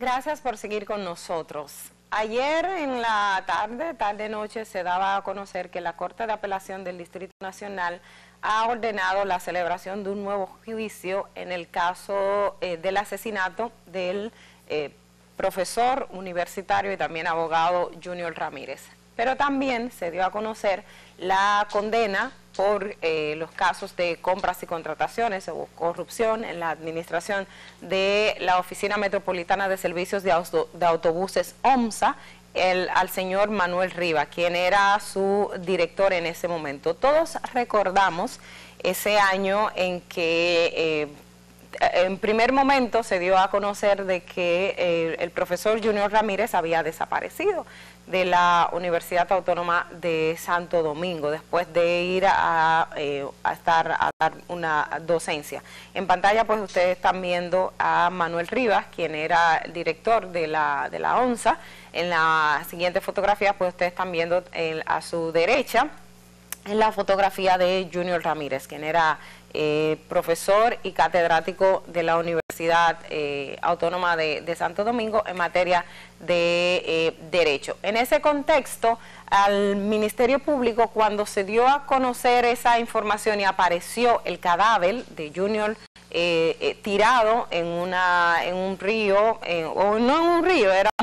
Gracias por seguir con nosotros. Ayer en la tarde-noche, se daba a conocer que la Corte de Apelación del Distrito Nacional ha ordenado la celebración de un nuevo juicio en el caso del asesinato del profesor universitario y también abogado Junior Ramírez. Pero también se dio a conocer la condena por los casos de compras y contrataciones o corrupción en la administración de la Oficina Metropolitana de Servicios de Autobuses OMSA, al señor Manuel Rivas, quien era su director en ese momento. Todos recordamos ese año en que en primer momento se dio a conocer de que el profesor Junior Ramírez había desaparecido de la Universidad Autónoma de Santo Domingo después de ir a dar una docencia. En pantalla pues ustedes están viendo a Manuel Rivas, quien era el director de la ONSA. En la siguiente fotografía pues ustedes están viendo a su derecha en la fotografía de Junior Ramírez, quien era profesor y catedrático de la Universidad Autónoma de Santo Domingo en materia de Derecho. En ese contexto, al Ministerio Público, cuando se dio a conocer esa información y apareció el cadáver de Junior tirado en un río, o no en un río, era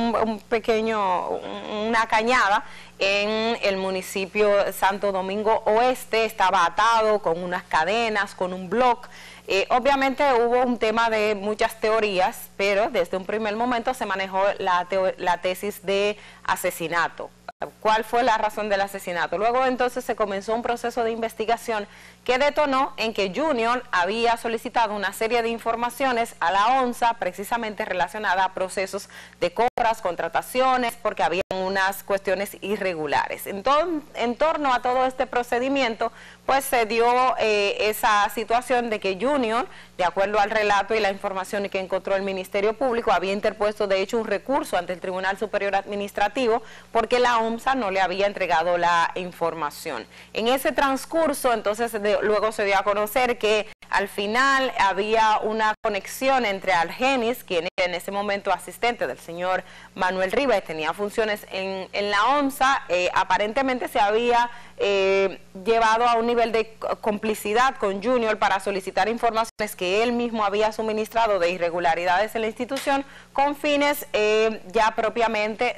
una cañada en el municipio de Santo Domingo Oeste, estaba atado con unas cadenas, con un bloque. Obviamente hubo un tema de muchas teorías, pero desde un primer momento se manejó la tesis de asesinato. ¿Cuál fue la razón del asesinato? Luego entonces se comenzó un proceso de investigación que detonó en que Junior había solicitado una serie de informaciones a la ONSA precisamente relacionada a procesos de compras, contrataciones, porque había unas cuestiones irregulares. En torno a todo este procedimiento, pues se dio esa situación de que Junior, de acuerdo al relato y la información que encontró el Ministerio Público, había interpuesto de hecho un recurso ante el Tribunal Superior Administrativo porque la OMSA no le había entregado la información. En ese transcurso, entonces, luego se dio a conocer que al final había una conexión entre Argenis, quien era en ese momento asistente del señor Manuel Rivas y tenía funciones en la OMSA, aparentemente se había llevado a un nivel de complicidad con Junior para solicitar informaciones que él mismo había suministrado de irregularidades en la institución con fines ya propiamente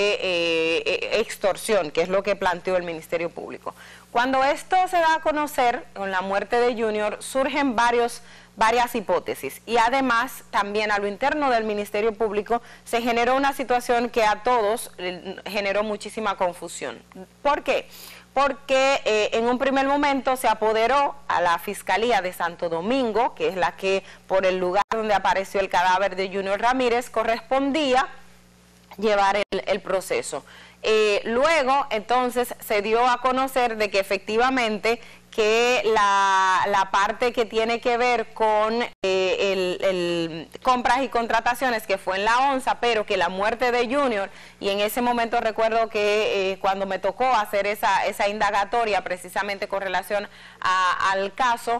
de extorsión, que es lo que planteó el Ministerio Público. Cuando esto se da a conocer, con la muerte de Junior, surgen varias hipótesis y además también a lo interno del Ministerio Público se generó una situación que a todos generó muchísima confusión. ¿Por qué? Porque en un primer momento se apoderó a la Fiscalía de Santo Domingo, que es la que por el lugar donde apareció el cadáver de Junior Ramírez correspondía llevar el proceso. Luego entonces se dio a conocer de que efectivamente que la parte que tiene que ver con compras y contrataciones, que fue en la ONSA, pero que la muerte de Junior, y en ese momento recuerdo que cuando me tocó hacer esa indagatoria precisamente con relación al caso,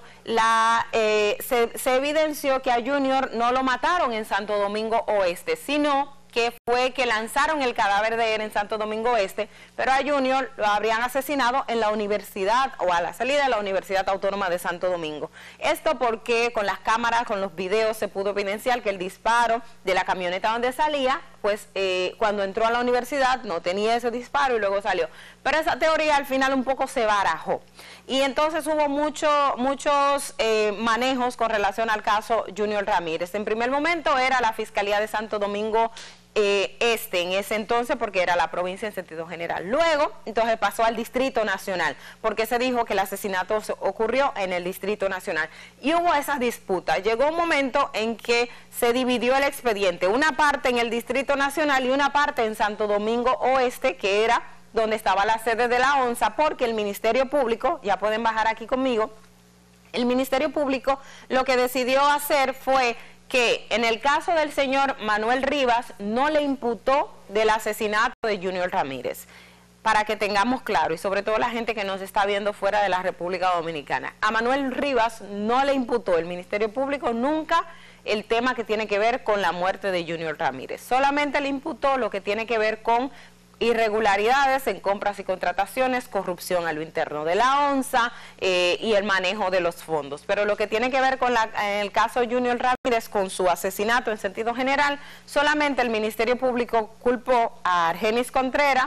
se evidenció que a Junior no lo mataron en Santo Domingo Oeste, sino que fue que lanzaron el cadáver de él en Santo Domingo Este, pero a Junior lo habrían asesinado en la universidad o a la salida de la Universidad Autónoma de Santo Domingo. Esto porque con las cámaras, con los videos se pudo evidenciar que el disparo de la camioneta donde salía, pues cuando entró a la universidad no tenía ese disparo y luego salió. Pero esa teoría al final un poco se barajó. Y entonces hubo muchos manejos con relación al caso Junior Ramírez. En primer momento era la Fiscalía de Santo Domingo Este en ese entonces, porque era la provincia en sentido general. Luego entonces pasó al Distrito Nacional porque se dijo que el asesinato ocurrió en el Distrito Nacional y hubo esas disputas. Llegó un momento en que se dividió el expediente, una parte en el Distrito Nacional y una parte en Santo Domingo Oeste, que era donde estaba la sede de la ONSA, porque el Ministerio Público, ya pueden bajar aquí conmigo, el Ministerio Público lo que decidió hacer fue que en el caso del señor Manuel Rivas no le imputó del asesinato de Junior Ramírez. para que tengamos claro, y sobre todo la gente que nos está viendo fuera de la República Dominicana. A Manuel Rivas no le imputó el Ministerio Público nunca el tema que tiene que ver con la muerte de Junior Ramírez. Solamente le imputó lo que tiene que ver con irregularidades en compras y contrataciones, corrupción a lo interno de la ONSA y el manejo de los fondos. Pero lo que tiene que ver con en el caso de Junior Ramírez, con su asesinato en sentido general, solamente el Ministerio Público culpó a Argenis Contreras,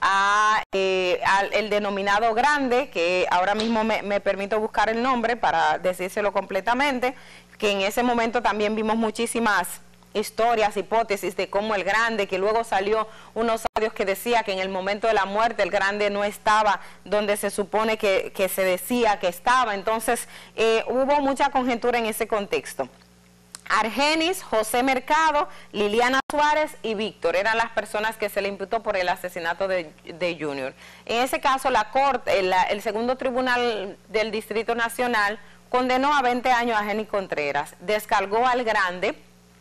el denominado Grande, que ahora mismo me permito buscar el nombre para decírselo completamente, que en ese momento también vimos muchísimas historias, hipótesis de cómo el Grande, que luego salió unos audios que decía que en el momento de la muerte el Grande no estaba donde se supone que se decía que estaba. Entonces hubo mucha conjetura en ese contexto. Argenis, José Mercado, Liliana Suárez y Víctor eran las personas que se le imputó por el asesinato de Junior. En ese caso, la Corte, el segundo tribunal del Distrito Nacional condenó a 20 años a Argenis Contreras, descargó al Grande,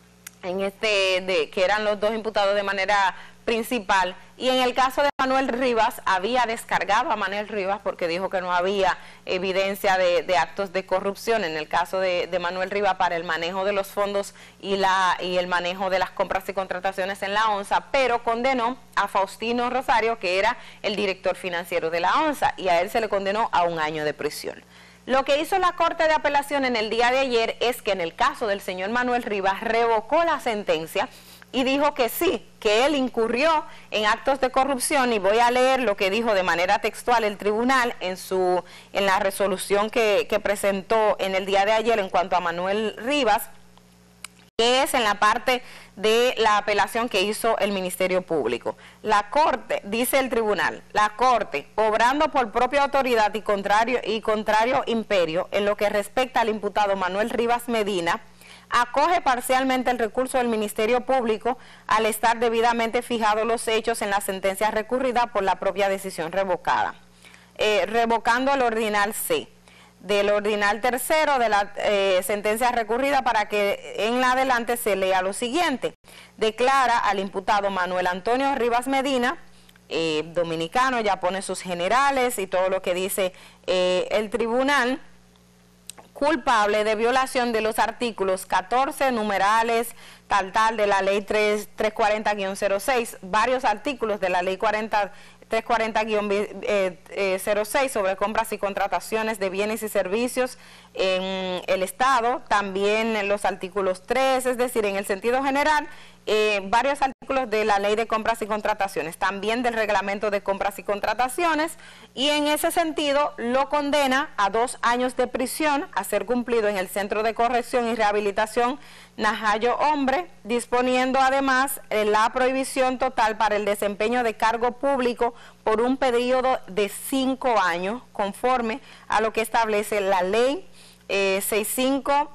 que eran los dos imputados de manera principal, y en el caso de Manuel Rivas había descargado a Manuel Rivas porque dijo que no había evidencia de actos de corrupción en el caso de Manuel Rivas para el manejo de los fondos y el manejo de las compras y contrataciones en la ONSA, pero condenó a Faustino Rosario, que era el director financiero de la ONSA, y a él se le condenó a 1 año de prisión. Lo que hizo la Corte de Apelación en el día de ayer es que en el caso del señor Manuel Rivas revocó la sentencia y dijo que sí, que él incurrió en actos de corrupción, y voy a leer lo que dijo de manera textual el tribunal en la resolución que presentó en el día de ayer en cuanto a Manuel Rivas, que es en la parte de la apelación que hizo el Ministerio Público. La Corte, dice el tribunal, la Corte, obrando por propia autoridad y contrario imperio en lo que respecta al imputado Manuel Rivas Medina, acoge parcialmente el recurso del Ministerio Público al estar debidamente fijados los hechos en la sentencia recurrida por la propia decisión revocada. Revocando el ordinal C del ordinal tercero de la sentencia recurrida para que en adelante se lea lo siguiente. Declara al imputado Manuel Antonio Rivas Medina, dominicano, ya pone sus generales y todo lo que dice el tribunal, culpable de violación de los artículos 14, numerales, tal de la ley 340-06, varios artículos de la ley 340-06 sobre compras y contrataciones de bienes y servicios en el Estado, también los artículos 3, es decir, en el sentido general, varios artículos de la ley de compras y contrataciones, también del reglamento de compras y contrataciones, y en ese sentido lo condena a 2 años de prisión a ser cumplido en el Centro de Corrección y Rehabilitación Najayo Hombre, disponiendo además la prohibición total para el desempeño de cargo público por un periodo de 5 años, conforme a lo que establece la ley 65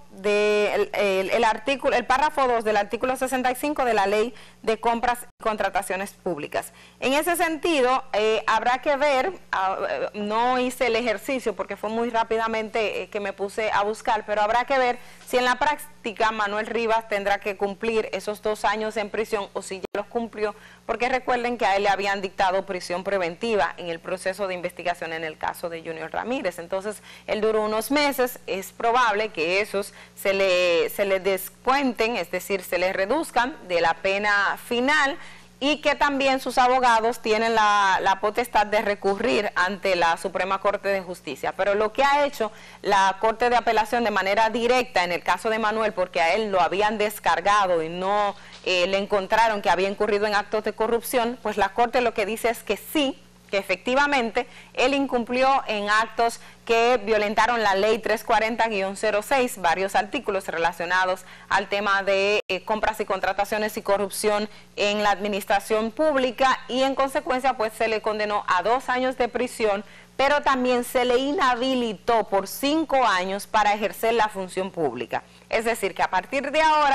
el párrafo 2 del artículo 65 de la ley de compras y contrataciones públicas. En ese sentido, habrá que ver, no hice el ejercicio porque fue muy rápidamente que me puse a buscar, pero habrá que ver si en la práctica Manuel Rivas tendrá que cumplir esos 2 años en prisión o si ya los cumplió, porque recuerden que a él le habían dictado prisión preventiva en el proceso de investigación en el caso de Junior Ramírez. Entonces, él duró unos meses, es probable que esos se le descuenten, es decir, se le reduzcan de la pena final, y que también sus abogados tienen la potestad de recurrir ante la Suprema Corte de Justicia. Pero lo que ha hecho la Corte de Apelación de manera directa en el caso de Manuel, porque a él lo habían descargado y no le encontraron que había incurrido en actos de corrupción, pues la Corte lo que dice es que sí, que efectivamente él incumplió en actos que violentaron la ley 340-06, varios artículos relacionados al tema de compras y contrataciones y corrupción en la administración pública, y en consecuencia pues se le condenó a 2 años de prisión, pero también se le inhabilitó por 5 años para ejercer la función pública. Es decir, que a partir de ahora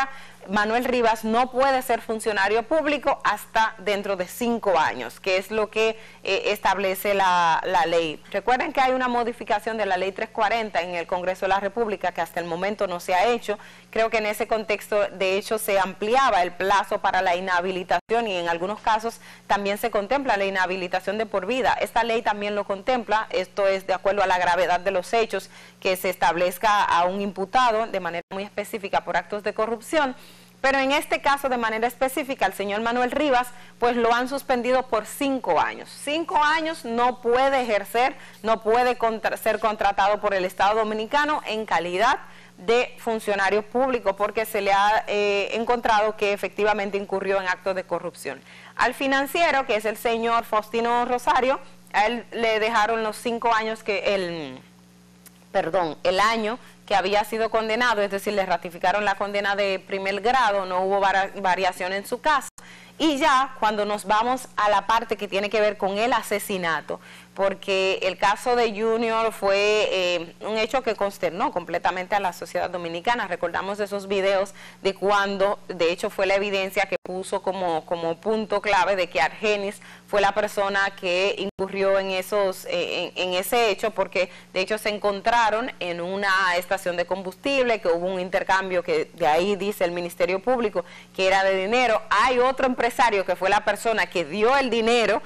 Manuel Rivas no puede ser funcionario público hasta dentro de 5 años, que es lo que establece la ley. Recuerden que hay una modificación de la ley 340 en el Congreso de la República que hasta el momento no se ha hecho. Creo que en ese contexto, de hecho, se ampliaba el plazo para la inhabilitación y en algunos casos también se contempla la inhabilitación de por vida. Esta ley también lo contempla, esto es de acuerdo a la gravedad de los hechos, que se establezca a un imputado de manera muy específica por actos de corrupción. Pero en este caso, de manera específica, el señor Manuel Rivas, pues lo han suspendido por 5 años. 5 años no puede ejercer, no puede ser contratado por el Estado Dominicano en calidad de funcionario público porque se le ha encontrado que efectivamente incurrió en actos de corrupción. Al financiero, que es el señor Faustino Rosario, a él le dejaron los 5 años que el año que había sido condenado, es decir, le ratificaron la condena de primer grado, no hubo variación en su caso. Y ya cuando nos vamos a la parte que tiene que ver con el asesinato, porque el caso de Junior fue un hecho que consternó completamente a la sociedad dominicana. Recordamos esos videos de cuando, de hecho, fue la evidencia que puso como punto clave de que Argenis fue la persona que incurrió en ese hecho, porque de hecho se encontraron en una estación de combustible, que hubo un intercambio que de ahí dice el Ministerio Público que era de dinero. Hay otro empresario que fue la persona que dio el dinero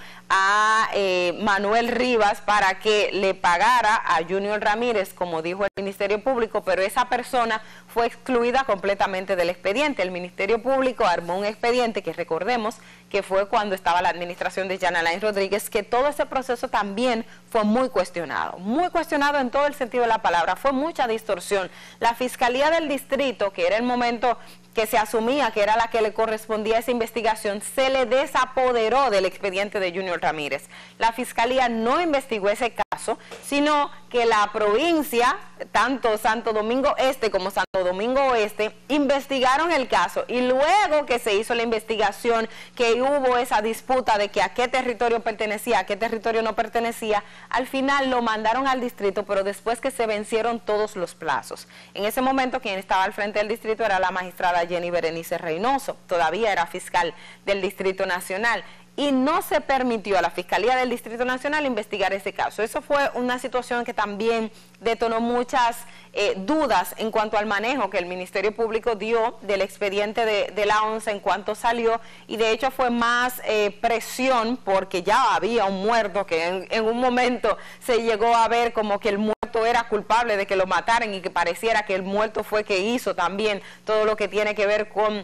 a Manuel Rivas para que le pagara a Junior Ramírez, como dijo el Ministerio Público, pero esa persona fue excluida completamente del expediente. El Ministerio Público armó un expediente que recordemos que fue cuando estaba la administración de Jan Alain Rodríguez, que todo ese proceso también fue muy cuestionado en todo el sentido de la palabra, fue mucha distorsión. La Fiscalía del Distrito, que era el momento que se asumía que era la que le correspondía a esa investigación, se le desapoderó del expediente de Junior Ramírez. La Fiscalía no investigó ese caso, sino que la provincia, tanto Santo Domingo Este como Santo Domingo Oeste, investigaron el caso, y luego que se hizo la investigación, que hubo esa disputa de que a qué territorio pertenecía, a qué territorio no pertenecía, al final lo mandaron al distrito, pero después que se vencieron todos los plazos. En ese momento quien estaba al frente del distrito era la magistrada Jenny Berenice Reynoso, todavía era fiscal del Distrito Nacional, y no se permitió a la Fiscalía del Distrito Nacional investigar ese caso. Eso fue una situación que también detonó muchas dudas en cuanto al manejo que el Ministerio Público dio del expediente de la ONCE en cuanto salió, y de hecho fue más presión porque ya había un muerto que en un momento se llegó a ver como que el muerto era culpable de que lo mataran y que pareciera que el muerto fue que hizo también todo lo que tiene que ver con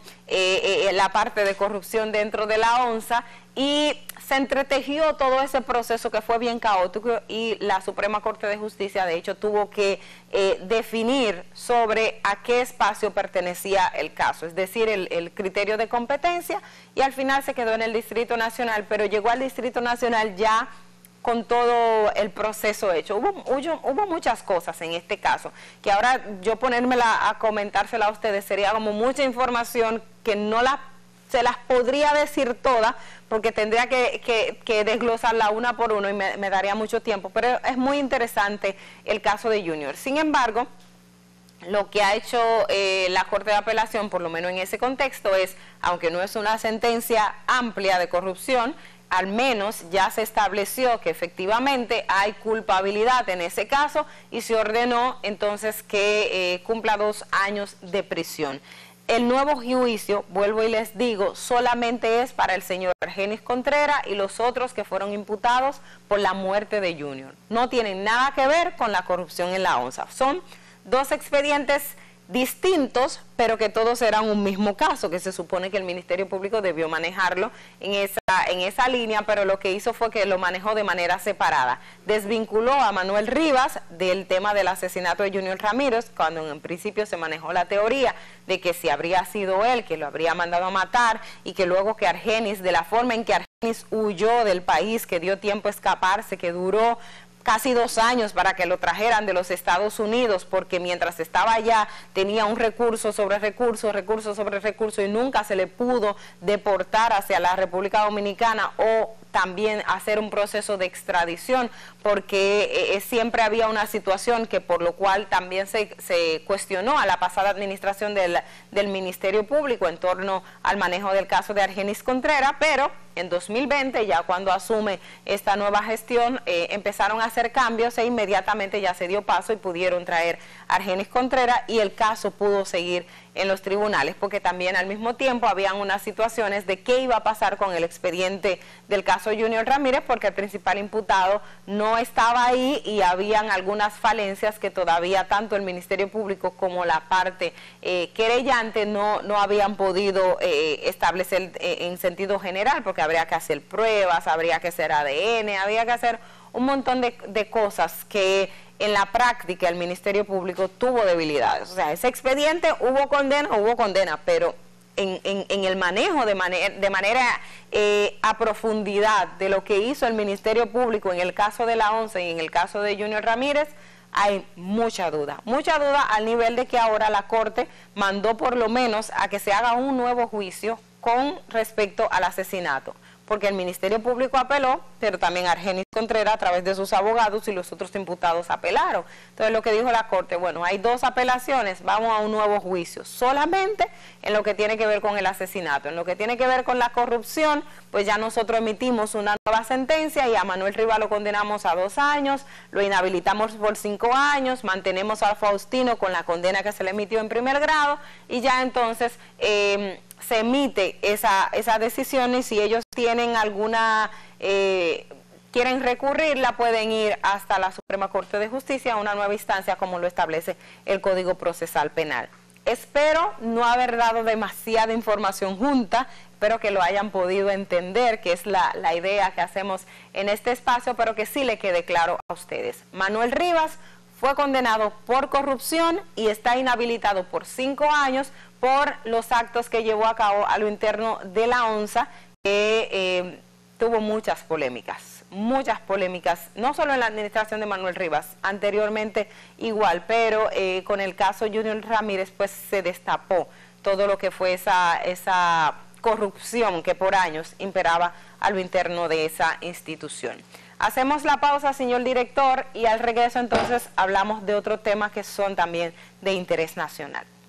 la parte de corrupción dentro de la ONSA, y se entretejió todo ese proceso que fue bien caótico, y la Suprema Corte de Justicia de hecho tuvo que definir sobre a qué espacio pertenecía el caso, es decir, el criterio de competencia, y al final se quedó en el Distrito Nacional, pero llegó al Distrito Nacional ya con todo el proceso hecho. Hubo muchas cosas en este caso, que ahora yo ponérmela a comentársela a ustedes sería como mucha información que no se las podría decir todas, porque tendría que desglosarla una por uno y me daría mucho tiempo, pero es muy interesante el caso de Junior. Sin embargo, lo que ha hecho la Corte de Apelación, por lo menos en ese contexto, es, aunque no es una sentencia amplia de corrupción, al menos ya se estableció que efectivamente hay culpabilidad en ese caso, y se ordenó entonces que cumpla 2 años de prisión. El nuevo juicio, vuelvo y les digo, solamente es para el señor Argenis Contreras y los otros que fueron imputados por la muerte de Junior. No tienen nada que ver con la corrupción en la ONSA. Son 2 expedientes distintos, pero que todos eran un mismo caso, que se supone que el Ministerio Público debió manejarlo en esa línea, pero lo que hizo fue que lo manejó de manera separada. Desvinculó a Manuel Rivas del tema del asesinato de Junior Ramírez, cuando en principio se manejó la teoría de que si habría sido él, que lo habría mandado a matar, y que luego que Argenis, de la forma en que Argenis huyó del país, que dio tiempo a escaparse, que duró casi 2 años para que lo trajeran de los Estados Unidos, porque mientras estaba allá tenía un recurso sobre recurso, recurso sobre recurso, y nunca se le pudo deportar hacia la República Dominicana o también hacer un proceso de extradición, porque siempre había una situación que por lo cual también se cuestionó a la pasada administración del Ministerio Público en torno al manejo del caso de Argenis Contreras, pero en 2020, ya cuando asume esta nueva gestión, empezaron a hacer cambios e inmediatamente ya se dio paso y pudieron traer a Argenis Contreras y el caso pudo seguir en los tribunales, porque también al mismo tiempo habían unas situaciones de qué iba a pasar con el expediente del caso Junior Ramírez, porque el principal imputado no estaba ahí y habían algunas falencias que todavía tanto el Ministerio Público como la parte querellante no habían podido establecer en sentido general, porque habría que hacer pruebas, habría que hacer ADN, había que hacer un montón de cosas que en la práctica el Ministerio Público tuvo debilidades. O sea, ese expediente hubo condena, pero en el manejo de manera a profundidad de lo que hizo el Ministerio Público en el caso de la ONCE y en el caso de Junior Ramírez, hay mucha duda al nivel de que ahora la Corte mandó por lo menos a que se haga un nuevo juicio con respecto al asesinato, porque el Ministerio Público apeló, pero también Argenis Contreras a través de sus abogados y los otros imputados apelaron. Entonces lo que dijo la Corte, bueno, hay 2 apelaciones, vamos a un nuevo juicio, solamente en lo que tiene que ver con el asesinato. En lo que tiene que ver con la corrupción, pues ya nosotros emitimos una nueva sentencia y a Manuel Rivas lo condenamos a 2 años, lo inhabilitamos por 5 años, mantenemos a Faustino con la condena que se le emitió en primer grado y ya entonces se emite esa decisión, y si ellos tienen alguna, quieren recurrirla, pueden ir hasta la Suprema Corte de Justicia a una nueva instancia como lo establece el Código Procesal Penal. Espero no haber dado demasiada información junta, espero que lo hayan podido entender, que es la idea que hacemos en este espacio, pero que sí le quede claro a ustedes. Manuel Rivas fue condenado por corrupción y está inhabilitado por 5 años por los actos que llevó a cabo a lo interno de la ONSA, que tuvo muchas polémicas, no solo en la administración de Manuel Rivas, anteriormente igual, pero con el caso Junior Ramírez pues se destapó todo lo que fue esa corrupción que por años imperaba a lo interno de esa institución. Hacemos la pausa, señor director, y al regreso entonces hablamos de otros temas que son también de interés nacional.